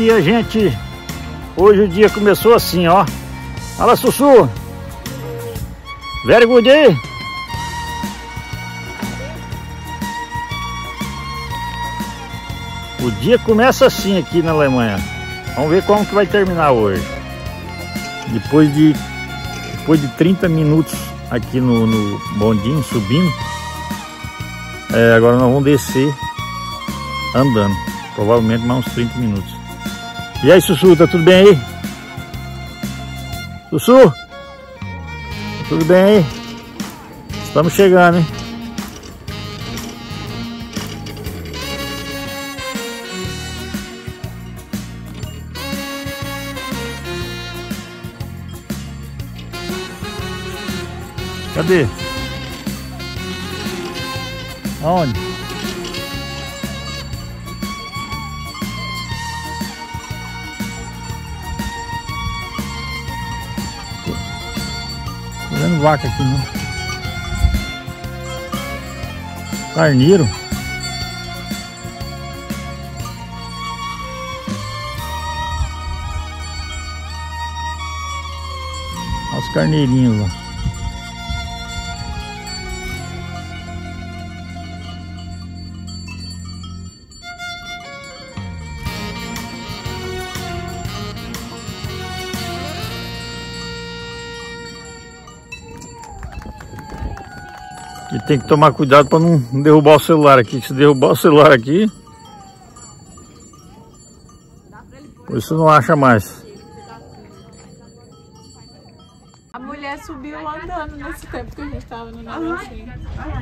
dia, gente. Hoje o dia começou assim, ó. Fala, Sussu. Very good day. O dia começa assim aqui na Alemanha. Vamos ver como que vai terminar hoje. Depois de 30 minutos aqui no bondinho, subindo. Agora nós vamos descer andando. Provavelmente mais uns 30 minutos. E aí, Sussu, tá tudo bem aí? Sussu? Tudo bem aí? Estamos chegando, hein? Cadê? Aonde? Tô vendo vaca aqui, não? Carneiro? Olha os carneirinhos lá. E tem que tomar cuidado para não derrubar o celular aqui. Se derrubar o celular aqui, você não acha mais. A mulher subiu andando nesse tempo que a gente estava no negocinho.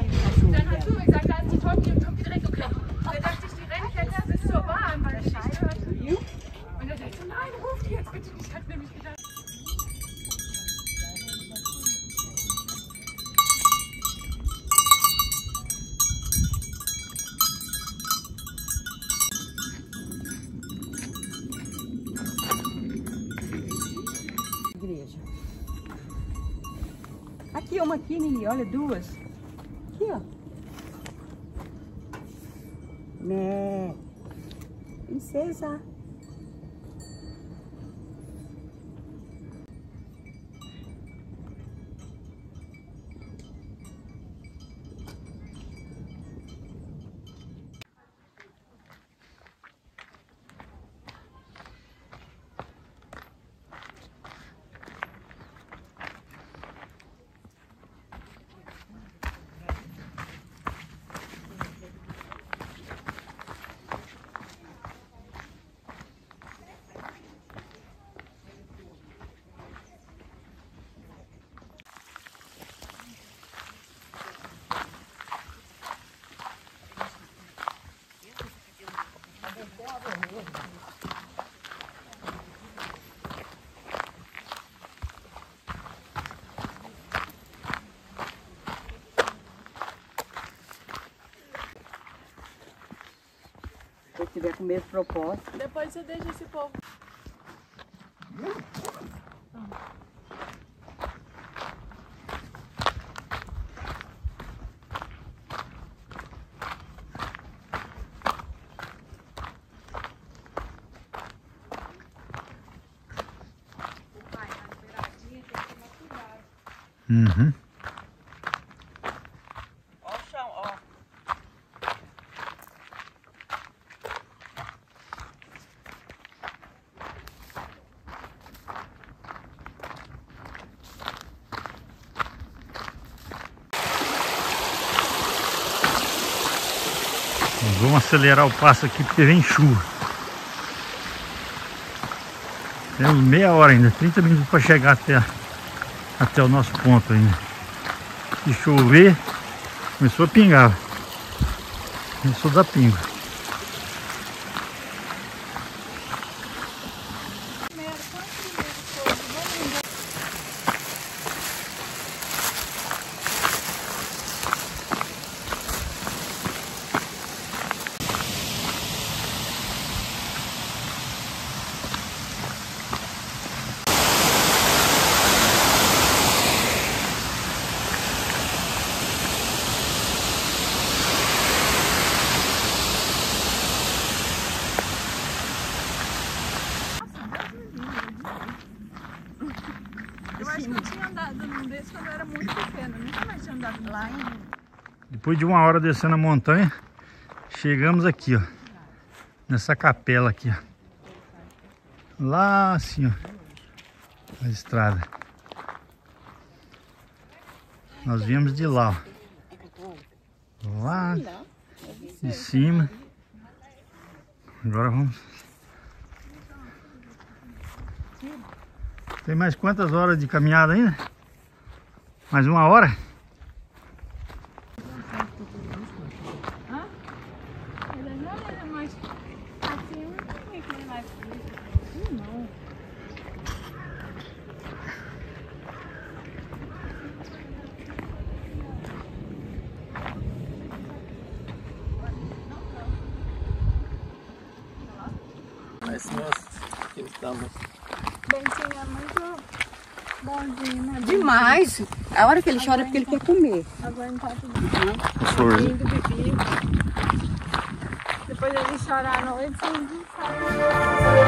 Igreja. Aqui, uma aqui, Nini, olha, duas. Aqui, ó. Né? Princesa. Se tiver com o mesmo propósito. Depois você deixa esse povo. Uhum. Ó o chão, ó. Vamos acelerar o passo aqui porque vem chuva. Temos meia hora ainda, 30 minutos para chegar até o nosso ponto ainda. Se chover, começou a pingar. Começou a dar pinga. acho que eu tinha andado num desses quando eu era muito pequena. Nunca mais tinha andado lá em... Depois de 1 hora descendo a montanha, chegamos aqui, ó. Nessa capela aqui, ó. Lá assim, ó. A estrada. Nós viemos de lá, ó. Lá de cima. Agora vamos. Tem mais quantas horas de caminhada ainda? Mais 1 hora? Mas nós estamos. Bentinho é muito bonzinho, né? Demais. A hora que ele chora é porque ele quer comer. Aguentar tudo. Florzinha. Depois ele chorar à noite, você não sabe.